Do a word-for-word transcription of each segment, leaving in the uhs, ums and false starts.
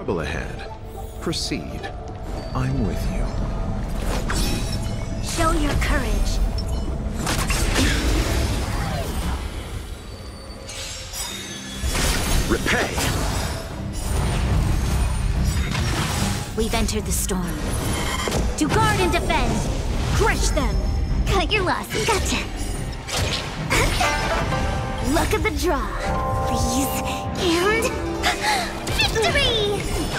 Trouble ahead. Proceed. I'm with you. Show your courage. Repay! We've entered the storm. To guard and defend! Crush them! Cut your loss. Gotcha! Luck of the draw. Please. And... victory!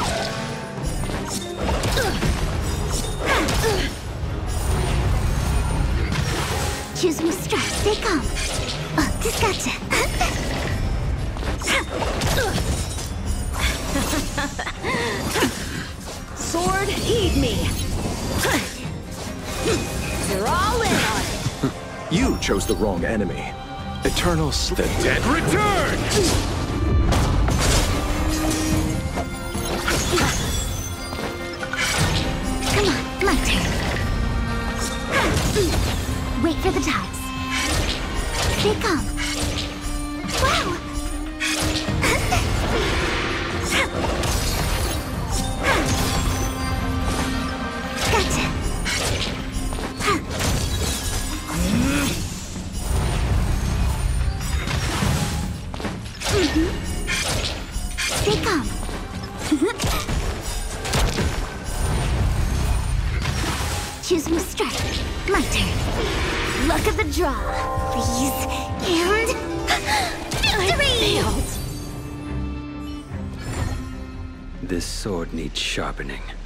Choose me strike. Stay calm. Oh, this gotcha. Sword, heed me. You're all in on it. You chose the wrong enemy. Eternal sl- The dead return! Come on, my turn. Wait for the tides. Stay calm. Wow! Gotcha. Mm-hmm. Stay calm. Choose me strike. My turn. Luck of the draw. Please. And... victory! I failed. This sword needs sharpening.